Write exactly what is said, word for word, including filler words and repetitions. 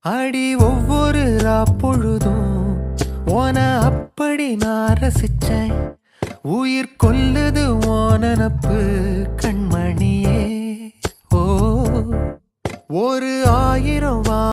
அடி ஒவ்வொரு ராப்பொழுதும் ஓன அப்படி நான் ரசிச்சேன். உயிர் கொல்லுது ஓ நனப்பு கண்மணியே.